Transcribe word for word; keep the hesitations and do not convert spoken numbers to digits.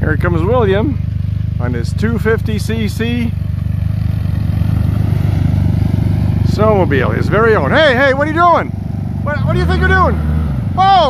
Here comes William on his two fifty c c snowmobile, his very own. Hey, hey, what are you doing? What, what do you think you're doing? Whoa!